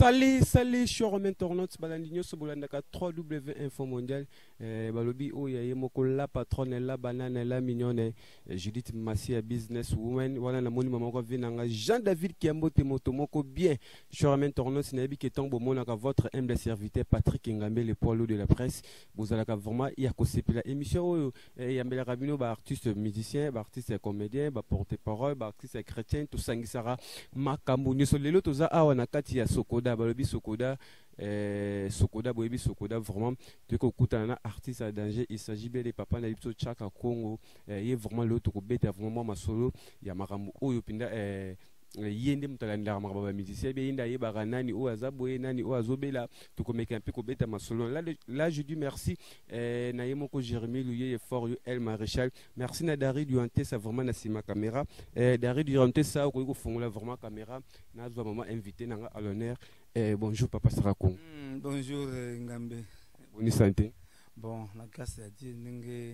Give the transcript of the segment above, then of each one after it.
Salut, je suis Romain internautes, balandinho sobolandaka 3W Info Mondial, balobi o ya yemoko la patronne la banane la mignonne, Judith Massia business woman, voilà la moni maman ko vinanga Jean-David Kiambote moto moko bien. Je suis Romain internautes, nabi ke tombo monaka votre humble serviteur Patrick Ngambe le poids lourd de la presse. Vous allez vraiment y accoster la émission oyo yambela rabino ba artiste musicien, ba artiste comédien, ba porte-parole, ba artiste chrétien, tout sangisara makambo nyoso lelo toza awa na kati ya Sokoda balobi Sokoda Sokoda boyebi Sokoda vraiment tu ko kutana na artiste à danger. Il s'agit bien des papas na biso Chaka Congo ye vraiment le to ko beta vraiment masolo ya makambo oyo pinda yende mutalandira makaba musicien bien yenda yeba nani o azaboye nani o azobela to ko meka un peu ko beta masolo là je dis merci na yemoko Jérémy Louye fort El Maréchal merci na Dari Duante ça vraiment na sima caméra Dari Duante ça ko fongola vraiment caméra na zo maman invité na à l'honneur. Bonjour Papa Sarako. Bonjour Ngambe. Bonne santé. Bon, la grâce à Dieu, n'enge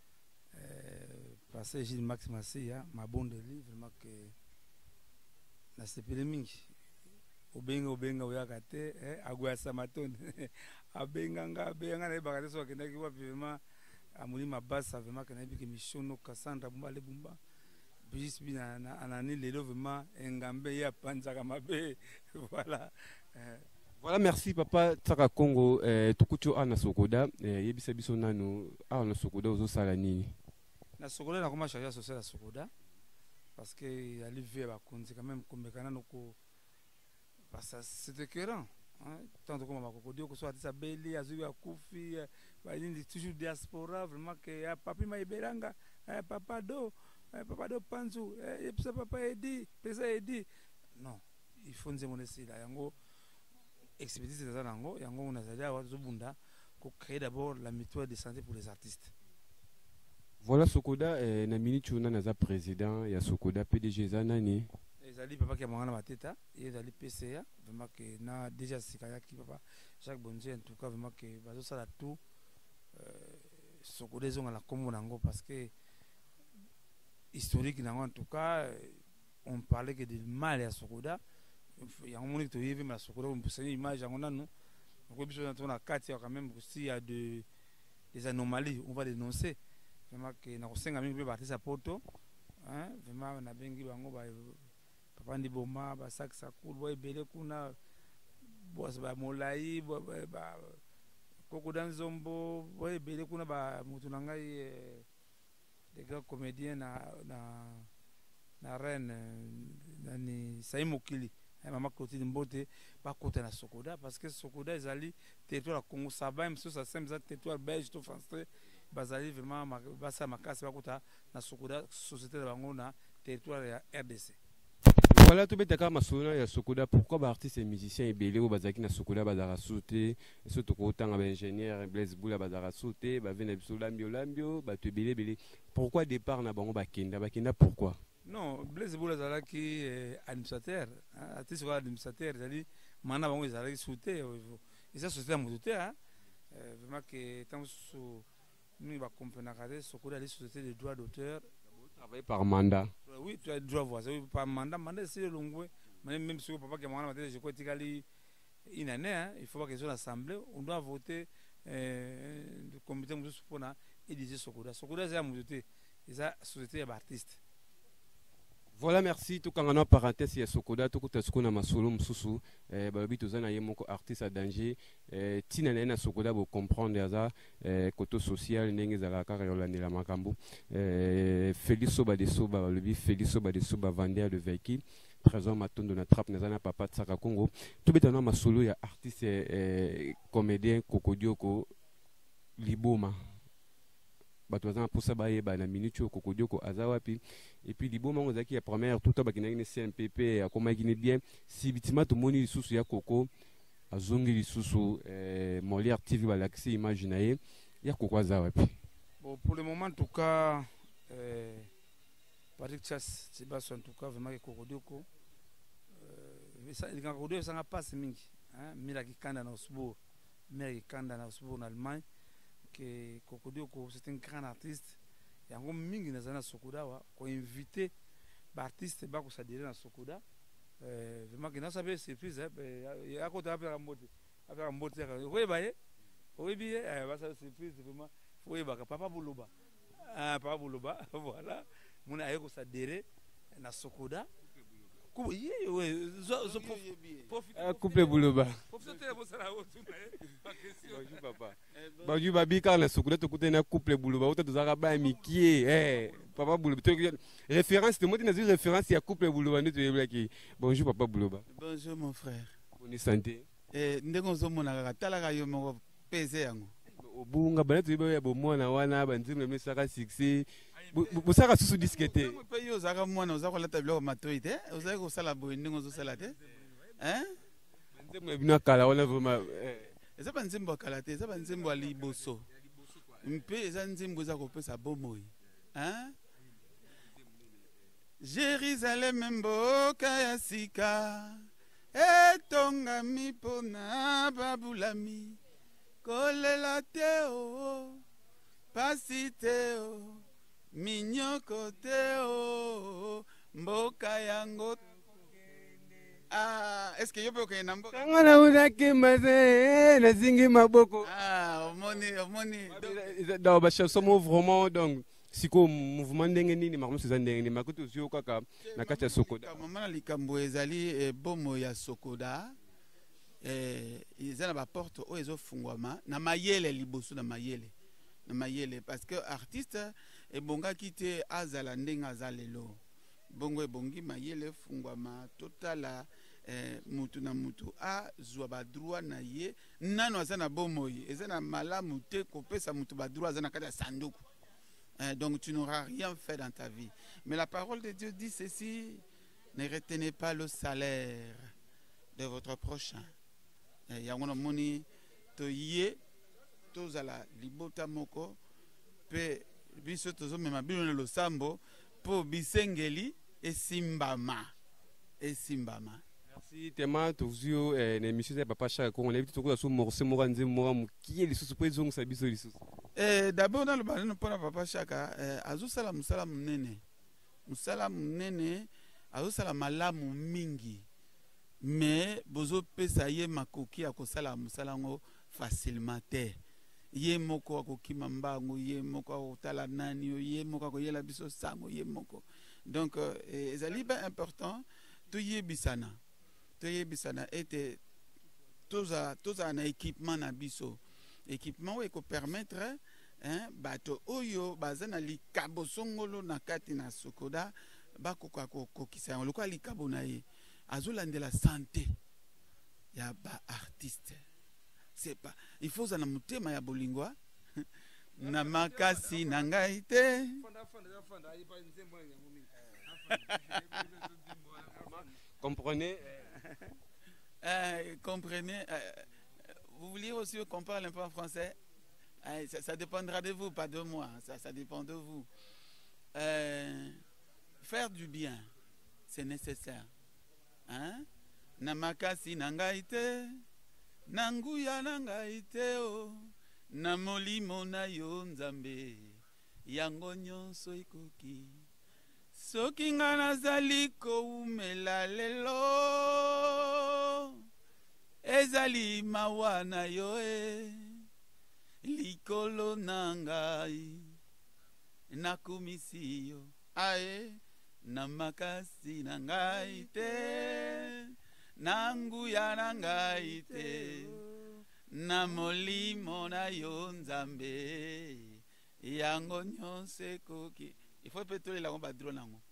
passé Gilles Max Massia, ma bonne de livre, vraiment que na sepele mingi. Obenga oyakate, agwa samatone. Abenga na bakate so kenda kiwa vraiment amuli mabasa vraiment que na bi mission Cassandra Bumba le Bumba. Bis bina anani lelo vraiment Ngambe ya panzaka mabe. Voilà. Voilà, merci Papa Tsaka Congo. Tukucho ana Sokoda, yebisa biso nanu ana Sokoda ozo sala nini? Na Sokoda na koma chargé social à Sokoda parce que il a livré ba konzi quand même comme kana noko parce que c'était écœurant hein tant que ma kokodio ko soit ça beli azubi akufi ba ni toujours diaspora vraiment que ya papi maiberanga papa do panzu et puis papa edi pesa edi non il faut nous montrer là yango expédition de Zanango, yango on a déjà Zobunda pour créer d'abord la mutuelle de santé pour les artistes. Voilà Sokoda na minute on a président ya Sokoda PDG Zanani. Ezali papa qui a mangana mateta, et ezali PCA, vraiment que na déjà sikaya qui papa Jacques Bondier en tout cas vraiment que bazo sala tout Sokoda zonga la kombo nango parce que historique nango en tout cas on parlait que du mal à Sokoda. Il y a un moment où il y a une image quand même s'il y a des anomalies on va dénoncer vraiment que na kosenga mingi ba artiste poto hein vraiment na bengi bango ba papa ndi boma ba saksa cool boy bele kuna boss ba molai ba koko dans zombo boy bele kuna ba mutu ngai des grands comédiens na reine nani Saimokili Maman Clotilde Mbote pas côté na Sokoda parce que Sokoda ezali territoire Congo Saba même si ça semble territoire belge tout français bazali vraiment basa makasi ba kota na Sokoda société de bango na territoire ya RDC. Voilà tout betaka masona ya Sokoda pourquoi ba artiste et musicien ebele o bazaki na Sokoda bazara sauter surtout ko tanga ba ingénieur Blaise Boula bazara sauter ba vena biso lambio ba te belé pourquoi départ na bango bakenda pourquoi? Non, Blaise Boula Zala qui est administrateur, artiste administrateur, c'est-à-dire maintenant on est sauté, et ça sauté à monter, vraiment que tant que nous va comprendre que ce qu'on a les sociétés de droits d'auteur, travailler par mandat. Oui, tu as le droit voir, par mandat c'est le long, même si papa qui m'a demandé, je crois qu'il une année, il faut pas qu'ils soient assemblés, on doit voter le comité de support et disait Sokoda. Sokoda c'est à monter, et ça société d'artistes. Voilà, merci. Tout quand on a parenthèse, il y a Sokoda, tout ce qu'on a masolo msusu, balobi tozana yemoko artiste à danger, tina na Sokoda pour comprendre ça, côté social, n'enge zala karayola ne la makambo, Félix Soba de Soba, balobi Félix Soba de Soba vendeur de véhicule, trésor matondo na trappe na papa Tsaka Congo, tout betana masolo ya artiste comédien Kokodioko Liboma. Bato bazana posa baye ba na minute Kokodioko azawapi et puis liboma ngozaki ya première tout abaki na CNPP akoma kini bien si bitima to moni lisusu ya Koko azongi lisusu Molière TV balaxi image na ye ya Koko azawapi. Bon pour le moment en tout cas Patrick Chas c'est pas en tout cas vraiment Kokodioko il quand Kokodioko ça n'a pas mingi hein mila kikanda na Osbourg mila kikanda na Osbourg en Allemagne que Kokodioko c'est un grand artiste et en mingi na zana Sokoda wa ko invité ba artiste ba ko sadire na Sokoda vraiment que na sabe surprise à côté après la mbote oui bah oui bien va ça surprise vraiment oui bah papa Boulouba papa Boulouba voilà mon aïe ko sa déré na Sokoda couple Boulouba bonjour babi car na Sokoda to côté na couple Boulouba auto tozaka ba mikie papa Boulouba référence de moi tu as référence il y a couple Boulouba nous tu bonjour papa Boulouba bonjour mon frère bonne santé ndenge ozomona talaka yo moko pese yango obunga bana tu ya bomona wana banzimbe mesaka succès bosaka susu disquete mpe yo ozalaka mwana oza kolata biloko matoi te ozali kosala boye ndenge ozosala te banzembo ya bino akala wana vraiment eza banzembo ya kala te eza banzembo ya liboso mpe eza nzembo eza kopesa bomoi Jérusalem mboka ya sika etongami mpona babulami kolela te o pasi te o minyoko te o mboka yango est-ce que yo pe okende na mboka kanga na uzakimba se nazingi maboko omoni donc bachanson mo vraiment donc siko mouvement ndenge nini makambo eza ndenge nini makuti ozwi kaka na kati ya Sokoda mama na likambo ezali bomo ya Sokoda eza na baporte oyo ezofungwama na mayele liboso na mayele parce que artiste ebongaki te azala ndenge aza lelo bongo ebongi mayele efungwama totala mutu na mutu azwa badroit na ye nano aza na bomoi eza na malamu te kopesa mutu badroit aza na kati ya sanduku. Donc tu n'auras rien fait dans ta vie. Mais la parole de Dieu dit ceci: ne retenez pas le salaire de votre prochain. Yangono moni to ye tozala libota moko pe biso tozo mema bino le sambo po bisengeli esimbama. Merci tellement tozio na émission ya papa Chaka ko on l'a vu to ko so morceau mo ranze mo mu ki li susu po ezongo sa biso li susu. D'abord dans le balano pour papa Chaka azosala musala munene azosala malamu mingi mais bozo pesa ye makoki akosala musala ngo facilement te ye moko akokima mbango ye moko akotala nani ye moko akoyela biso sango ye moko donc ezali ba important to yebisana ete toza na équipement na biso équipement oyo ekopermettre bato oyo baza na likabo songolo na kati na Sokoda bakoka kokokisa yango lokola likabo na ye azolandela santé ya ba artiste. C'est pas il faut na mutema ya bolingwa na makasi na ngai te. Comprenez comprenez vous vouliez aussi qu'on parle un peu en français? Ça dépendra de vous, pas de moi. Ça dépend de vous. Faire du bien, c'est nécessaire. Hein? Namakasi nangaite, nanguya nangaite o, namolimo na yo nzambe, yango nyonso ikoki. Soki nga nazali koumela lelo, ezali mawa na yo likolo nangai nakumisi yo ae na makasi nangai te nanguya nangai te na molimo na yo nzambe yango nyonso ekoki. Il faut peut-être la bombe drone nango.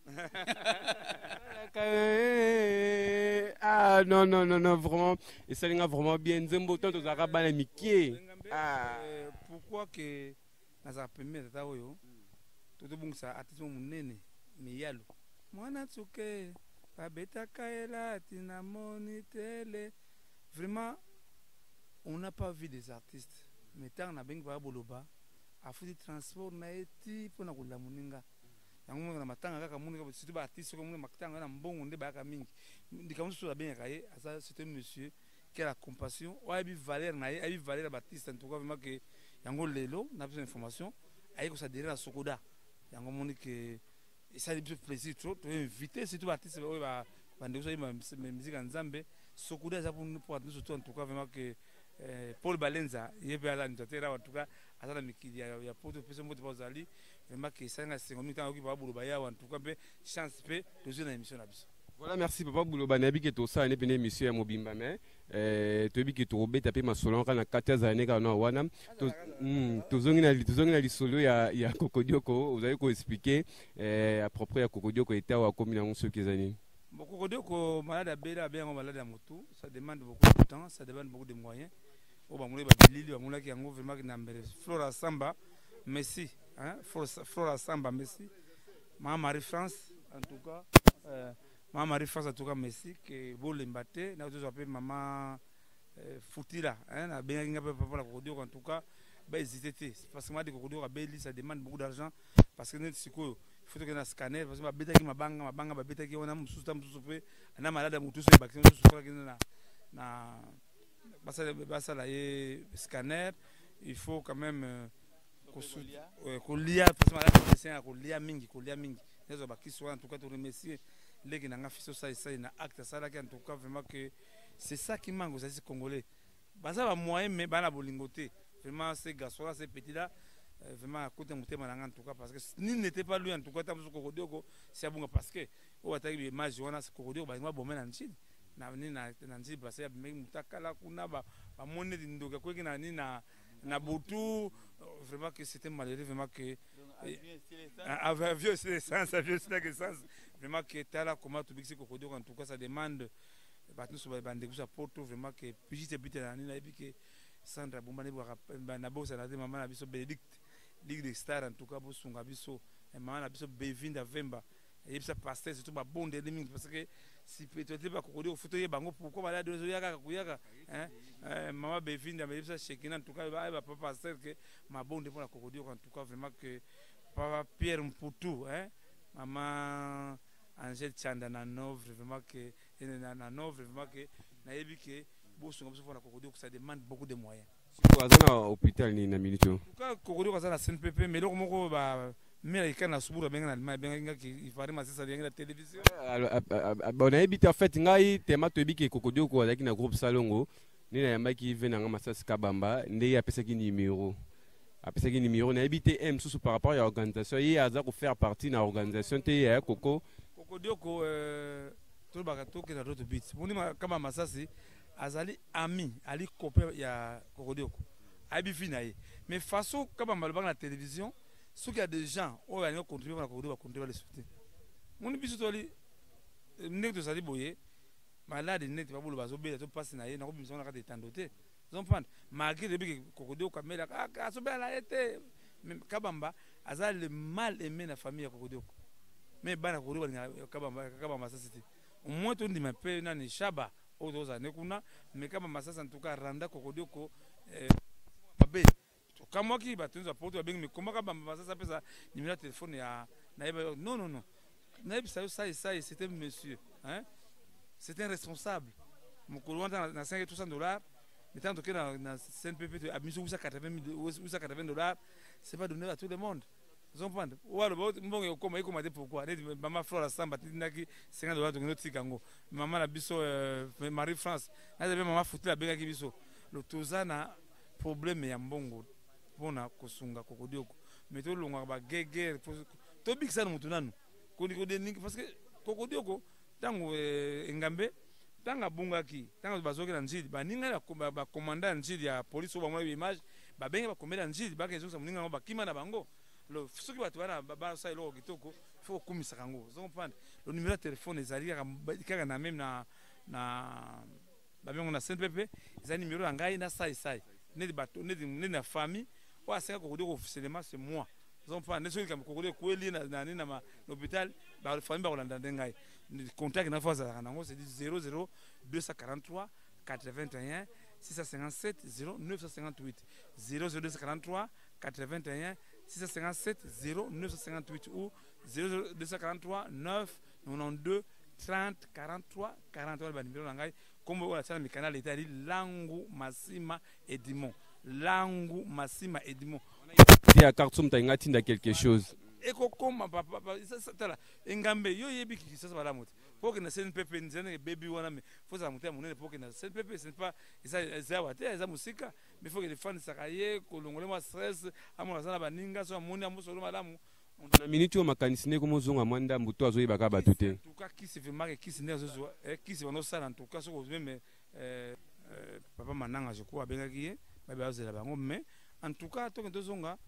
Ah non vraiment et ça linga vraiment bien nzembo tant tozaka bana mikie. Pourquoi que naza premier tata oyo toto bungisa artiste munene miyalo mwana tsuke babeta kaela tina moni tele. Vraiment on n'a pas vu des artistes mais tant na bengi ba boloba afuti transport na eti pona kula muninga yango na matanga kaka muninga surtout ba artiste ko muninga matanga na mbongo nde ba ka mingi ndikamu so bien kaye asa c'est un monsieur qui a la compassion o abi valeur na ye abi valeur Baptiste en tout cas vraiment que yango lelo na besoin d'information ayi ko sa derrière la Sokoda yango moni que ça lui fait plaisir trop to inviter surtout artiste bande so yima musique en Nzambe sokuda za pour surtout en tout cas vraiment que Paul Balenza yebe ala ntatera en tout cas azala mikili ya poto pesa moto bazali vraiment que ça nga 5 minutes oki ba buloba ya en tout cas be chance pe toujours na émission na biso. Voilà, merci papa Bouloba nabi ke to ça ne pene émission ya mobimba mais to bi ke to robeta pe masolon kana 14 années kana wana to zongi na lisolo ya Kokodioko vous allez ko expliquer à propos ya Kokodioko était wa komi na ceux qui zani. Bon, Kokodioko malade bela bien malade à moto, ça demande beaucoup de temps, ça demande beaucoup de moyens. Au bamule ba bilili ba mulaki yango vraiment que na mbele Flora Samba merci hein Flora Samba merci. Marie France en tout cas Marie France en tout cas merci que vous l'embâtez na tous appelé maman Foutila hein na bien nga papa la Kokodioko en tout cas ba hésiter parce que moi de Kokodioko a beli ça demande beaucoup d'argent parce que net siko il faut que na scanner parce que ba beta ki mabanga ba beta ki ona mususu pe na malade mutusu ba ki mususu kwa na basa la scanner il faut quand même kolia parce que malade c'est kolia mingi les obaki soit en tout cas te remercier les qui n'ont fait ça na acte ça là en tout cas vraiment que c'est ça qui manque aux Asis congolais basa ba moyen mais bana bolingoté vraiment ces garçons là ces petits là vraiment à côté de mon en tout cas parce que ni n'était pas lui en tout cas tant que Kokodioko c'est bon parce que au attaque l'image on a ce Kokodioko ba moi bon en Chine na ni na nzi parce que même mutakala kuna ba monne d'indoka quoi na ni na butu vraiment que c'était malheureux vraiment que avait vieux c'est sens vraiment que tala comment tout bixi Kokodioko en tout cas ça demande ba nous so ba ndekusa porto vraiment que puis bite na ni na ebi que Sandra Bombane na bosa na maman na biso Bénédicte Ligue des Stars en tout cas pour son biso et maman na biso Bevinda Vemba et ça passer surtout ba bonde de parce que si peut-être pas Kokodioko photo ye bango pourquoi malade de yaka kuyaka hein maman Bevinda mais ça chekina en tout cas ba papa passer que ma bonde pour la Kokodioko en tout cas vraiment que papa Pierre Mputu hein maman Angèle Chanda na Nove vraiment que na Nove vraiment que na yebi que boso ngomso pour la Kokodioko ça demande beaucoup de moyens. Azana hôpital ni na minute. En tout cas Kokodioko ça la CNPP mais donc moko ba mais quand na subura benga na benga ki il fallait masser ça la télévision. Bon na ebita en fait ngai tema to ebiki Kokodioko avec na groupe Salongo ni na yamba ki vena nga masasi kabamba ndé apesa ki numéro. Apesa ki numéro na ebité M sous par rapport à l'organisation et aza ko faire partie na organisation te ya Kokodioko tout bakato ke na d'autres bits. Moni kama masasi azali ami ali copain ya Kokodioko abi finaye mais façon comme on la télévision ceux qui a des gens on va contribuer à la Kokodioko va contribuer à les soutenir mon biso toli nek to sali boye malade nek ba bolo bazo bela to passe na ye na ko biso na ka tetandote ils prendre malgré depuis Kokodioko kamela ka so bela été même kabamba azali le mal aimé na famille ya Kokodioko mais bana Kokodioko kabamba ça c'était au moins to ndima pe na ni shaba ozoza nekuna mais kama masasa en tout cas randa Kokodioko babe kama ki batunza poto bengi mais comment kama masasa pesa numéro de téléphone ya naeba non naeba ça c'était monsieur hein c'était un responsable mukuru wanda na 500 $, mais tant que na CNPP a mis $80 c'est pas donné à tout le monde. Vous comprenez? Ou alors mbongo koma iko mate pourquoi maman Flora Samba tinaki $50 to ngoti kango maman la biso Marie France na maman Foutila benga ki biso le tozana problème ya mbongo pona kosunga Kokodioko mais to longa ba guerre to bikisa mutu nanu ko parce que Kokodioko tango engambe tanga bungaki tango bazoki na njidi ba ninga ba commandant njidi ya police ba mwa image ba benga ba commandant njidi ba kezo sa muninga ba kima na bango le ce qui va te voir ba ça ilo kitoko faut kumisa kango vous comprenez le numéro de téléphone ezali kaka na même na ba bengo na CNPP ezali numéro ngai na sai ne bato ne na famille ou à 5 Kokodioko officiellement c'est moi vous comprenez ne celui qui Kokodioko kweli na l'hôpital ba famille ba kolanda ngai contact na fois nango c'est 00 243 81 657 0958 0243 81 657 0958 ou 0243 9 92 30 43 43 ba numéro ngai comme on a ça mi canal état Langu Masima Edimon Langu Masima Edimon il y a Kartoum ta ngati nda quelque chose eko koma papa ça tala engambe yo yebi ki ça bala moto Pour que na CNPP nzene baby wana mais faut ça monter monene pour que na CNPP c'est pas ça wate ça musika mais faut que les fans sakaye kolongole ma stress amona sana baninga so moni amusolo malamu na minute au makanisi ne comme zonga mwanda mbuto azoyeba ba tout. En tout cas qui se fait marquer qui se nerveusement qui se vont ça en tout cas so même papa mananga je crois bengaki ba bazela bango mais en tout cas to que zonga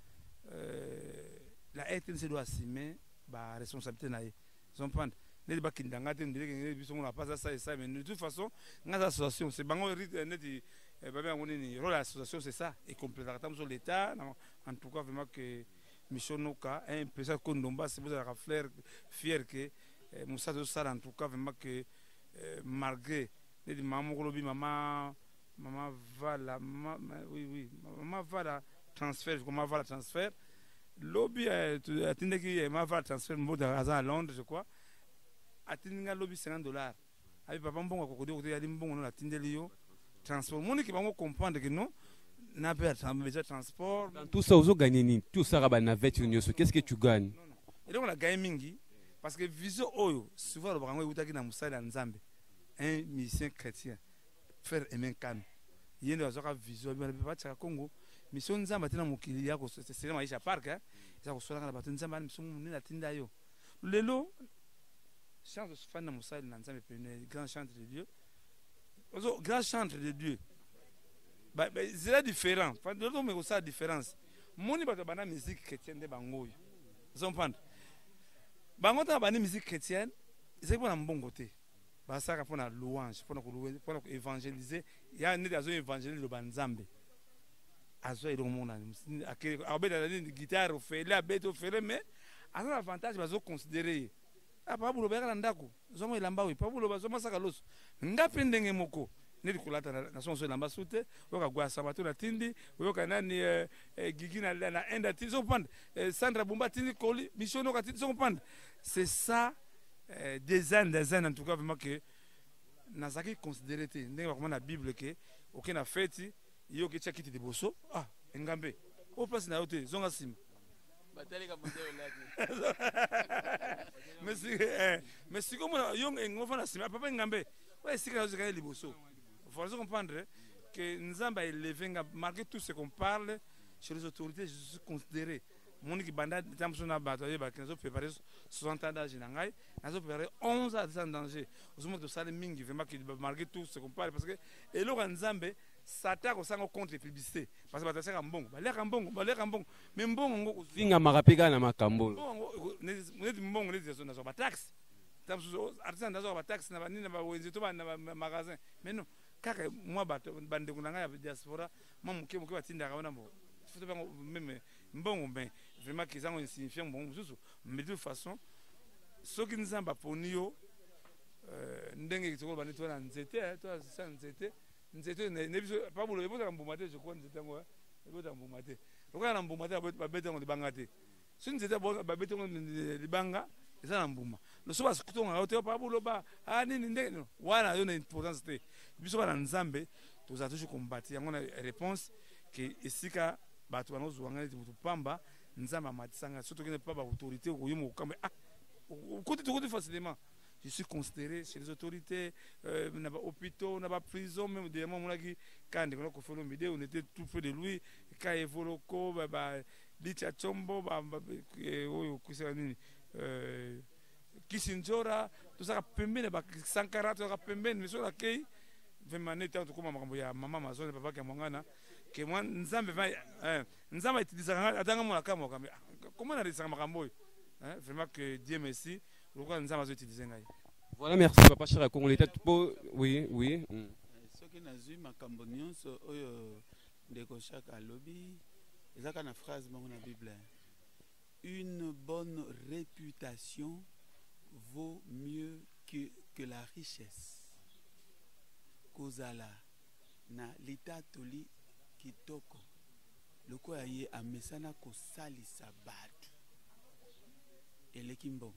la RTNC doit assumer ba responsabilité na ye son prendre les bakindanga te ndile que biso on a pas ça et ça mais de toute façon ngaz association c'est bango neti baba ngoni ni rôle association c'est ça et complémentaire sur l'état en tout cas vraiment que Michonoka un peu ça kondomba c'est vous la fleur fier que Moussa de ça en tout cas vraiment que malgré les maman kolobi maman vala oui maman vala transfert comment vala transfert lobby attendez que maman vala transfert mode à Londres je crois attendez lobby $50 avec papa mbongo kokodi kokodi yali mbongo na tindeli yo transport moni ki bango comprendre que non n'a pas besoin de transport. Dans tout ça, vous gagnez ni tout ça rabat navette unioso. Qu'est-ce que tu gagnes? Non. Et donc on a gagné mingi parce que vision oyo souvent le brango utaki na musala nzambe un mission chrétien faire aimer kan. Yendo azoka vision bien ba tshaka Congo mission nzambe tena mokili yako c'est maisha park hein. Ça ko sola na bato nzambe mission munene atinda yo. Lelo chance de faire na musala nzambe pe grand chantre de Dieu. Ozo grand chantre de Dieu. C'est différent. Mais ça différence. Moni bato bana musique chrétienne de bango. Vous comprenez? Bango ta bana musique chrétienne, c'est pour un bon côté. Ba ça pour la louange, pour évangéliser, il y a des azo évangéliser le banzambe. Azo et le monde a guitare au fait, la bête au fait mais a un avantage bazo considérer. Ah pas pour le beka ndako. Zomo ilamba wi, pas pour le bazo masaka loso. Ngapi ndenge moko. Neli kulata na sonso lamba sute yoka gwa sabato na tindi yoka nani gigi na enda tindi so pande Sandra Bumba tindi koli missiono ka tindi so pande c'est ça des années en tout cas vraiment que nazaki considéré te ndenge comme na Bible que aucun na fête yo ke tchakiti de bosso ah ngambe au place na yote zonga sim batali ka mondelo là mais si comme yo ngofa na sim papa ngambe ouais si ka zika liboso. Il faut comprendre que nous avons élevé, malgré tout ce qu'on parle, chez les autorités, je suis considéré. Mon équipe banda, nous avons préparé 60 ans d'âge, nous avons préparé 11 ans de danger. Nous avons préparé malgré tout ce qu'on parle, parce que et là, nous avons s'attaque au contre les publicités. Parce que c'est un bon, mais bon, Finga marapega na makambo. Bon, taxe. Artisan d'avoir taxe na banini na wenzetu na magasin. Mais non. Kaka moi bande kunanga ya diaspora moi muke batinda kaona mbo futo bango même mbongo ben vraiment qu'ils ont insignifiant bon mususu mais de toute façon ce qui nous amba ponio ndenge kitoko bande to na nzete to sa nzete ne biso pas bulo ebo ta mbumate je crois nzete ngo ebo ta mbumate lokala na mbumate ba bete ngo libangate so nzete ba bete ngo libanga eza na mbuma no so basukutonga ote pa bulo ba nini ndenge no wana yo na importance te biso bana nzambe toza toujours combattre yango na réponse que esika bato banozwanga tu pamba nzambe amatisanga surtout que ne pas ba autorité ko yimo kamba côté tout facilement je suis considéré chez les autorités na ba hôpitaux na ba prison même des moments là qui quand on fait le vidéo on était tout près de lui ka evoloko ba licha chombo ba oyo kusema nini Kisinjora tout ça pembeni ba Sankara tout ça pembeni mais sur la kei vraiment n'était tout comme makambo ya mama mazone papa ki mwangana que moi nzambe va nzambe utilisaka atanga mona kama kama comment on a dit makambo vraiment que Dieu merci pourquoi nzambe a utilisé ngai. Voilà, merci papa cher Congolais oui ce qui n'a eu makambo nyonso oyo ndeko chaka lobby ezaka na phrase bango na Bible. Une bonne réputation vaut mieux que la richesse. Kozala na lita toli kitoko. Loko aye amesana ko sali sabatu. Elekimbo.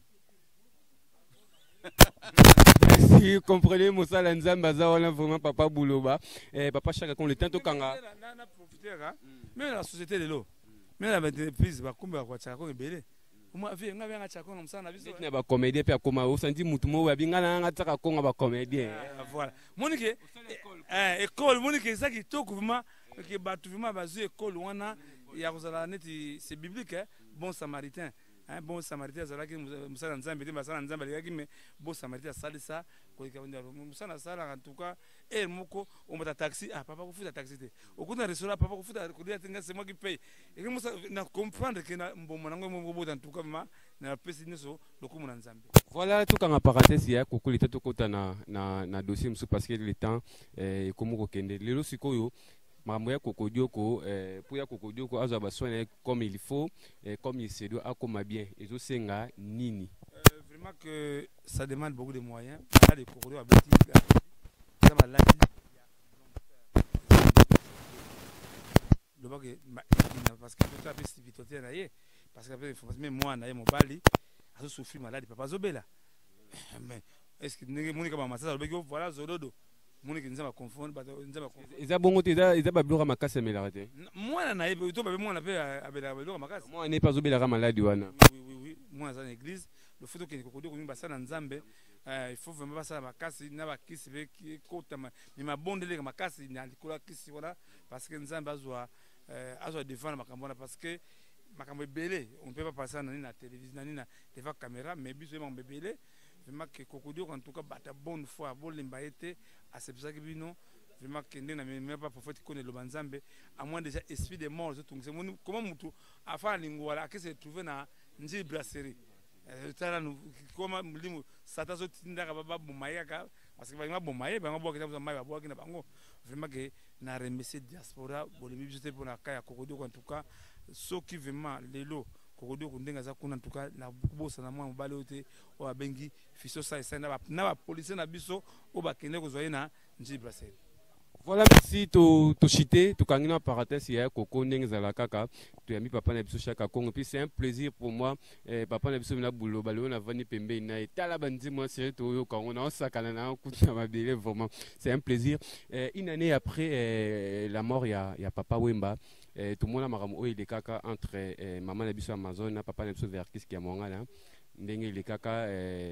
Si comprenez Moussa Nzamba za wana vraiment papa Bouloba papa chaka kon le temps to kanga na profiter même la société de l'eau. Mais la entreprise va kumba kwa chako ebele moi vie nga venga chakona musana biso na ba comédien pe akoma osandi mutu mo wa bingana nga tsaka konga ba comédien voilà monike école monike ça qui toko vraiment que batu vraiment bazu école wana ya kozala neti c'est biblique bon samaritain un bon samaritain azalaki musala nzambe te basala nzambe alekaki mais bon samaritain asalisa koleka musala sala en tout cas et moko on mata taxi papa kufuta taxi te okuna restaurant papa kufuta kolia tenga c'est moi qui paye et que musa na comprendre que na mbombo nango moko en tout cas na pesi neso lokumu na nzambe. Voilà tout quand parenthèse ya kokolita to kota na dossier musu parce que le temps comme ko kende lelo sikoyo mambo ya kokodioko pour ya kokodioko azo basone comme il faut comme il se doit akoma bien ezo senga nini vraiment que ça demande beaucoup de moyens là de kokodio abeti ça va là le bague parce que tout a fait vitoté na ye parce que après même moi na ye mobali azo souffrir malade papa zobela mais est-ce que ngi kama masasa le voilà zolodo moniki nzamba confondre ba nzamba eza bongo te eza ba biloko makasi melaka te mwana na yebe to ba mwana pe abela biloko makasi moi ne pas obela maladi wana oui moi dans l'église le photo que kokodio ko mimba sana nzambe il faut vraiment pas ça makasi na ba kisi be ki kota mais ma bondele makasi na likola kisi voilà parce que nzambe azwa défendre makambo parce que makambo belé on peut pas passer na télévision na devant caméra mais biso ma belé vraiment que kokodio en tout cas bata bonne foi bolimba été à ce que bino vraiment que ndena même pas prophète connaît le banzambe à moins déjà esprit de mort tout comment mutu afin lingwala que se trouver na nji brasserie tala comment limu sata so tindaka baba bumayaka parce que ba bumaye ba ngabo kita mai ba bwaki na bango vraiment que na remercier diaspora bolimi biso te pour na kaya kokodio en tout cas ce qui vraiment lelo kokodio kundenga za kuna en tout cas na bosa na mwa mobali ote o abengi fiso sa na ba police na biso o ba kende ko zoyena nji brasserie. Voilà, merci to chité to kangina parenthèse ya koko ndenge za la kaka to yami papa na biso chaka Congo puis c'est un plaisir pour moi papa na biso na bulo balo na vani pembe na etala bandi moi c'est to yo kango na osakana na kuta mabele vraiment c'est un plaisir une année après la mort ya papa Wemba tout le monde a makambo o ile kaka entre maman na biso Amazon na papa na biso Verkis ki ya mongala ndenge ile kaka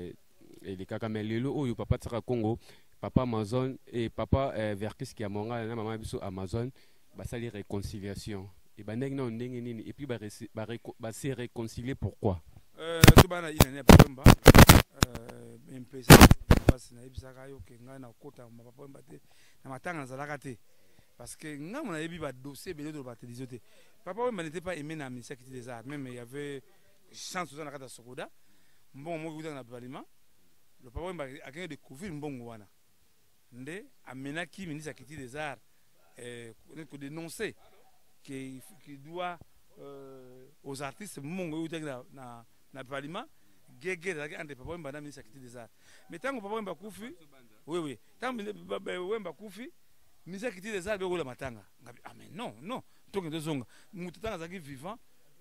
mais lelo oyo papa tsaka Congo papa Amazon et papa Verkis qui a monga na maman biso Amazon ba sali réconciliation et ba ndenge non ndenge nini et puis ba se réconcilier pourquoi to bana ina ne pamba impesa parce na ibisaka yo ke nga na kota ma papa mbate na matanga zalaka te parce que nga mona yebi ba dossier belé de ba télévision te papa Wemba n'était pas aimé na ministère qui des arts même il y avait chance dans la kata Sokoda bon mo kuta na parlement le papa Wemba a gagné découvrir mbongo wana nde amenaki ministre Kiti des Arts pour dénoncer qu'il doit aux artistes mongo na parlement gege entre papa Wemba na ministre Kiti des Arts mais tant que papa Wemba kufi oui tant que Wemba kufi ministre Kiti des Arts be la matanga mais non to que zonga mutu tanga zaki vivant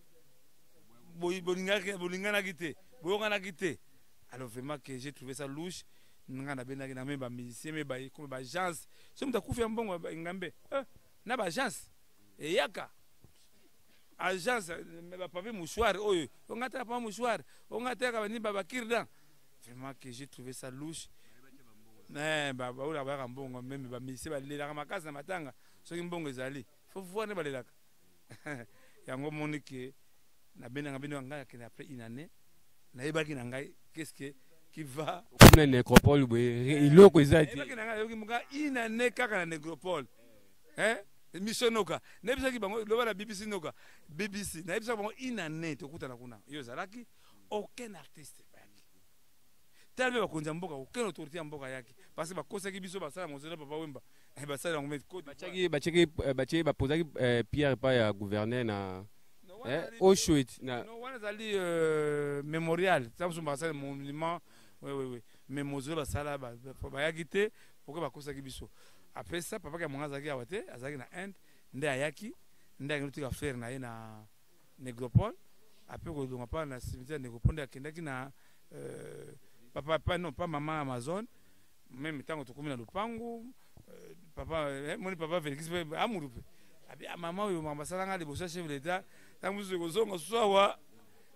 bolingana kité boyongana kité alors vraiment que j'ai trouvé ça louche ngana benaki na même ba musicien mais ba comme ba agence so muta kufia mbongo ngambe na ba agence e yaka agence ba pavé mouchoir oyo ngata pa mouchoir ngata ka ni baba kirdan vraiment que j'ai trouvé ça louche mais ba ola ba mbongo même ba musicien ba lelaka makasi na matanga soki mbongo ezali faut voir ne ba lelaka yango monike na benanga ngaya ke après une année na yebaki na ngai qu'est-ce que qui va na nécropole il loko ezati une année kaka na nécropole mission noka na bisaki bango loba na BBC noka BBC na bisaki bango une année to kutana kuna yo zalaki aucun artiste yaki talbe bakonza mboka aucun autorité ya mboka yaki parce que bakosaki biso basala mozela papa Wemba basala ngome code bachaki bapozaki Pierre pa ya gouverneur na au chouette na wana zali mémorial ça sont basala monument oui mais mozela basala ba yakite pourquoi bakosaki biso après ça papa ka monga zaki awate azaki na Inde nde ayaki nde akutika frère na ye na Nécropole après ko donga pa na cimetière Nécropole akendaki na papa non pas maman Amazon même tango to komina lupangu papa moni papa Félix amurupe abi maman yo mama salanga liboso chef de l'état tango zo zonga sowa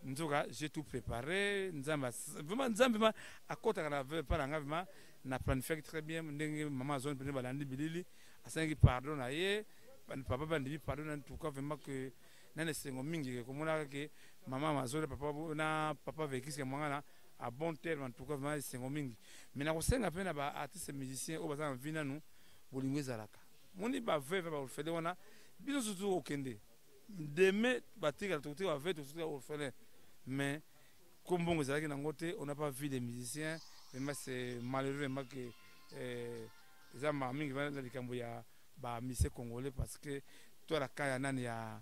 nzoka j'ai tout préparé nzamba vraiment nzamba à côté de la paranga vraiment na planifié très bien ndenge maman zone pene balandi bilili asangi pardon na ye papa bandi pardon en tout cas vraiment que nane sengo mingi ko mona ke maman mazole papa vekisi ke mwanga à bon terme en tout cas vraiment sengo mingi mais na ko senga pena ba artiste musicien o bazana vina nu bolingo ezalaka moni ba veve ba fede wana biso surtout okende demain batika tout va faire tout au fait mais comme bon ezalaki na ngote on n'a pas vu des musiciens vraiment c'est malheureusement que les amis mingi va na likambo ya ba musicien congolais parce que toi la kaya nani ya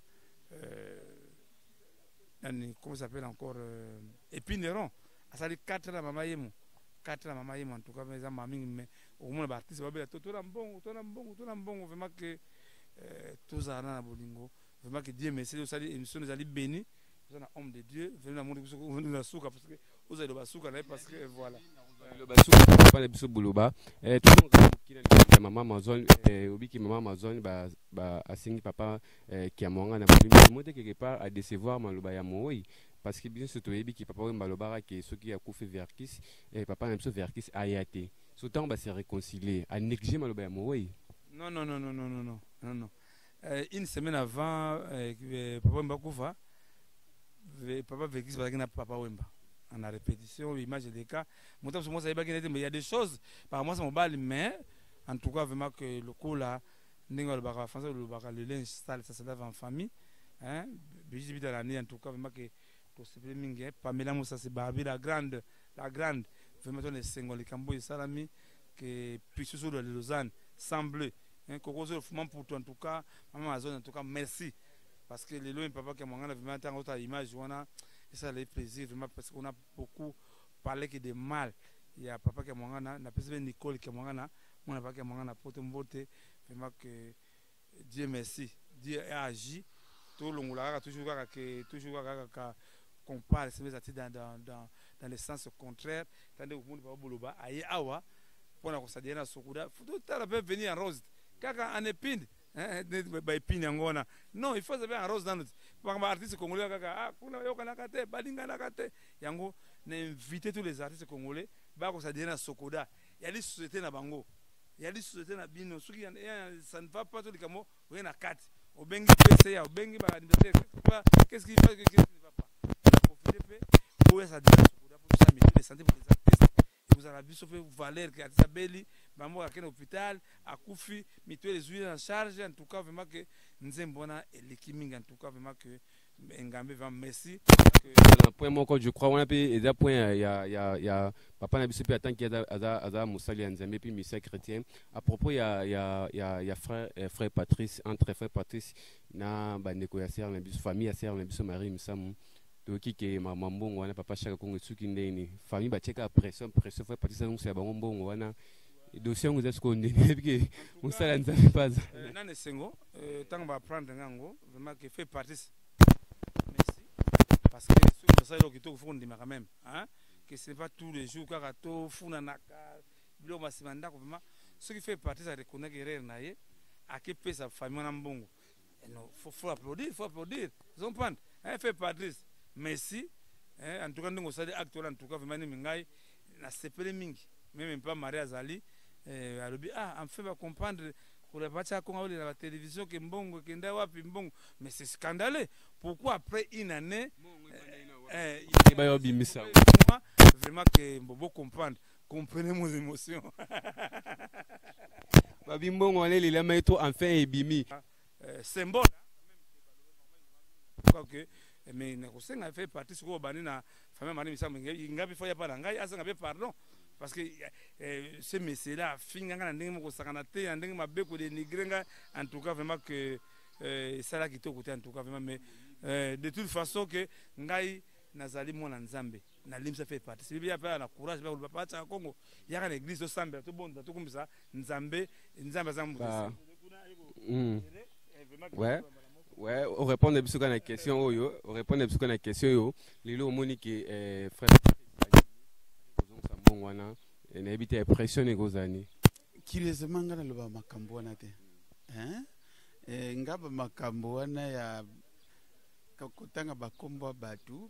comment ça s'appelle encore Épineron asali 4 la mama yemo 4 la mama yemo en tout cas les amis mingi mais au moins ba artiste ba bela to na mbongo vraiment que tous na bolingo vraiment que Dieu merci de sali émission nous ali béni nous sommes homme de Dieu venez na monde na souka parce que vous allez ba souka là parce que voilà le basuka pas le biso boloba tout ki maman Amazon obiki maman Amazon ba asingi papa ki amonga na bolimo mote quelque part à décevoir maloba ya moi parce que bien surtout ebiki papa we maloba ki soki akufe verkis papa na biso verkis ayate surtout ba se réconcilier à négliger maloba ya moi non une semaine avant papa Wemba kufa papa verkis bazaki na papa Wemba en répétition, image des cas. Moi, il y a des choses, par moi, c'est mon bal, mais en tout cas, vraiment que le coup là, le linge sale, ça se lave en famille. Hein? En tout cas, vraiment que Pamela Moussa, c'est Barbie, la grande, vraiment, les Senghor, les Cambo, les Salami, que Pichou de Lausanne, semble, Coco, le pour toi, en tout cas, Maman Azon, en tout cas, merci. Parce que les lois, papa, qui a vraiment tant d'autres images, et ça les plaisir vraiment parce qu'on a beaucoup parlé que de mal. Il y a papa qui a mangana, na personne Nicole qui a mangana, mon papa qui a mangana pour te mbote vraiment que Dieu merci, Dieu a agi. Tout le monde a toujours qu'on parle c'est dans le sens contraire. Tandis que le monde va boloba aïe awa pour la considérer na sokuda. Faut tout à l'heure venir en rose. Kaka en épine. Non, il faut savoir un rose dans notre. Par exemple, artiste congolais, yango, inviter tous les artistes congolais, ça devient un Sokoda. Il y a des sociétés na bango, il y a des sociétés na bino, ça ne va pas tout le camo, ou il y a 4. Au bengi PCA, au bengi qu'est-ce qui va, qu'est-ce qui ne va pas. Profitez, pour ça devient Sokoda, pour ça, les santé pour les artistes. Vous avez vu, sauf Valère, qui a dit Sabeli, Bambo à quel hôpital, à Koufi, mettez les huiles en charge, en tout cas, vraiment que Nzembona et l'équipement, en tout cas, vraiment que Ngambe va merci. Point mon je crois, on a pu, et point, il y a papa n'a pas attendre qu'il y a Moussali Nzembe, puis Missa chrétien. À propos, il y a frère Patrice, entre frère Patrice, na négociateur, na famille, à serre, na mari, Missamou. Toki ke mamambongo wana papa shaka kongo tsuki ndeni famille ba cheka pression frère Patrice donc c'est bango mbongo wana dossier ngo zesko ndeni bike musala nzambe paza nane sengo tant va prendre ngango vraiment que fait Patrice merci parce que ce ça yo kitoko faut ndima quand même hein que c'est pas tous les jours kaka to funa naka bilo masimanda ko vraiment ce qui fait Patrice à reconnaître guerrier naie à que peut sa famille na mbongo non faut applaudir ils ont prendre hein fait Patrice merci en tout cas nous sommes acteurs en tout cas vraiment mingai na sepele mingi même pas Maria Zali alobi en fait va comprendre pour la partie à la télévision que mbongo kenda wapi mbongo mais c'est scandaleux pourquoi après une année il va obimisa vraiment que bobo comprendre comprenez mes émotions babi mbongo wale lila maito enfin ebimi symbole que mais ne fait partie sur bani na famille mani misambo ngapi faut ya pas ngai asa ngapi pardon parce que ce monsieur là finga na ndenge moko sakana te ndenge mabe ko dénigrer nga en tout cas vraiment que ça là qui te côté en tout cas vraiment mais de toute façon que ngai nazali mona nzambe na limsa fait partie c'est bien pas na courage ba papa ta Congo ya ka l'église de sambe to bon to kumisa nzambe zambu ouais on répond à la question yo on répond à la question yo lilo monique frère ça bon wana na habité impressionné gozani kileze mangana loba makambo wana te hein ngaba makambo wana ya kotanga bakombo batu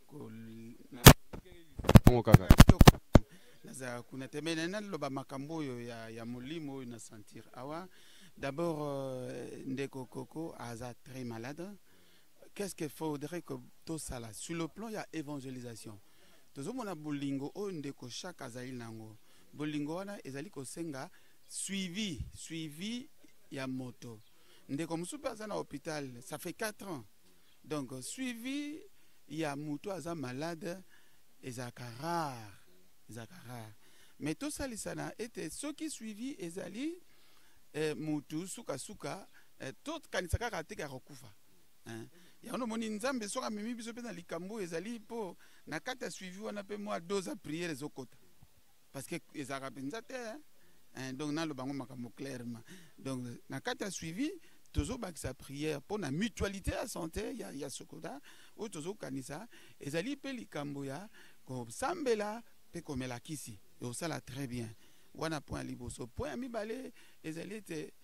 kaka naza kuna temena na loba makambo ya molimo na sentir awa d'abord ndeko Koko aza très malade. Qu'est-ce qu'il faudrait que tout ça là sur le plan il y a évangélisation tozo mona bolingo o ndeko chaque azali nango bolingo wana ezali ko senga suivi ya moto ndeko musupe aza na hôpital ça fait 4 ans donc suivi ya moto aza malade ezaka rare mais tout ça lisana était ceux qui suivi ezali mutu suka tout kanisaka katika rokufa hein ya ono moni nzambe soka mimi biso pe na likambo ezali po na kata suivi wana pe moi 2 à prière ezokota parce que ezaka penza te hein donc na lo bango makambo clairement donc na kata suivi tozo bakisa prière pour na mutualité à santé ya sokoda o tozo kanisa ezali pe likambo ya ko sambela pe komela kisi et ça là très bien wana point liboso point mibale ezali te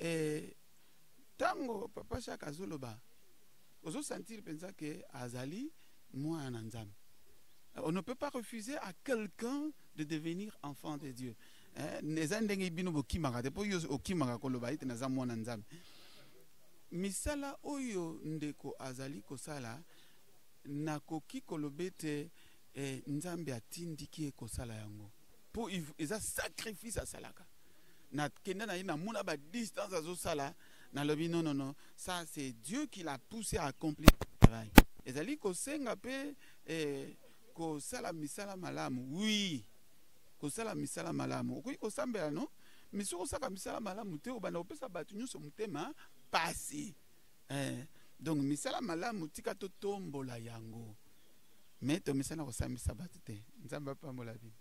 tango papa chaka zoloba ozo sentir pensa que azali moi en nzambe. On ne peut pas refuser à quelqu'un de devenir enfant de Dieu. Nezandenge bino bokimaka depo yo okimaka koloba ite naza moi en nzambe. Misala oyo ndeko azali kosala nakoki kolobete nzambe atindiki kosala yango. Po eza sacrifice asalaka. Na kenda na ina muna ba distance azo sala na lobi non ça c'est Dieu qui l'a poussé à accomplir le travail. Ezali ko senga pe ko sala misala malamu oui ko sala misala malamu ko sambela no miso ko saka misala malamu te obana opesa batu nyuso mutema pasi donc misala malamu tika to tombola yango mais to misala ko sambisa batu te nzamba pambola bi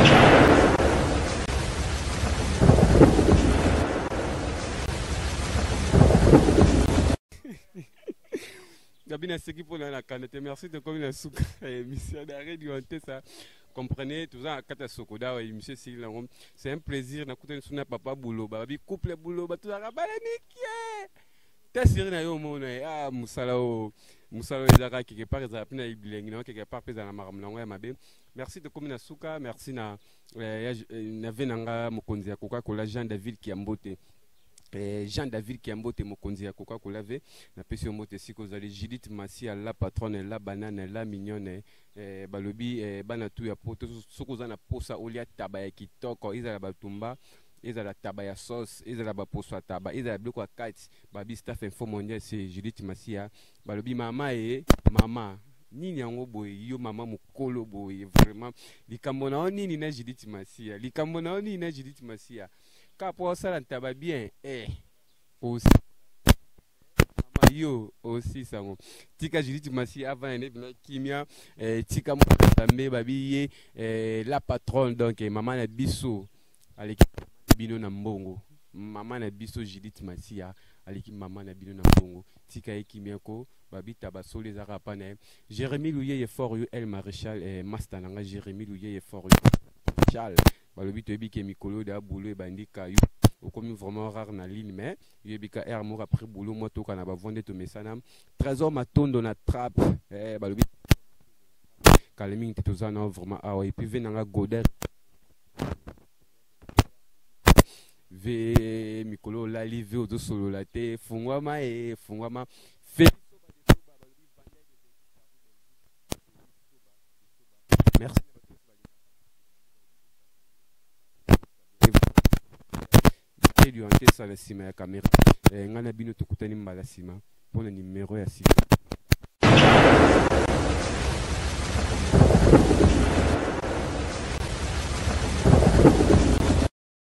Gabina Seki pour la canette. Merci de comme la souka émission d'arrêt du ça. Comprenez tout ça à Kata Sokoda et monsieur Silang. C'est un plaisir d'écouter son papa boulot. Babi couple boulot, tout ça rabale niqué. T'as siré na yo mon Moussalo Ezara quelque part Ezara na Ibling quelque part pesa na maramlanga mabe. Merci de comme la souka, merci na venanga mokonzi ya Coca-Cola Jean David Kiambote. Jean David Kiambote mokonzi ya Coca-Cola ve na pesi mote siko zali Judith Masia la patronne la banane la mignonne balobi bana tu ya poto soko za na posa olia taba ya kitoko izala batumba izala taba ya sauce izala ba posa taba izala bloko kati babi staff info mondial c'est Judith Masia balobi mama mama nini yango boye yo mama mukolo boye vraiment likambo na nini na Judith Masia likambo na nini na Judith Masia pour ça taba bien aussi mama yo aussi sango tika Judith Masia avant ne kimia tika mo tambe babi la patronne donc maman na biso aleki bino na mbongo maman na biso Judith Masia aleki maman na bino na mbongo tika ekimia ko babi taba sole za rapana Jérémy Louye fort yo El Maréchal master nanga Jérémy Louye fort yo Charles balobi to ebike mikolo da boulot e bandika yo okomi vraiment rare na ligne mais yebika air moko après boulot moi to kana ba vendre to mesana trésor matondo na trap balobi kalemi te tozana vraiment ah et puis venanga goder ve mikolo la live ozo solo la te fungwama merci. Du ante ça la sima ya caméra ngana bino to kutani mbala sima pour le numéro ya sima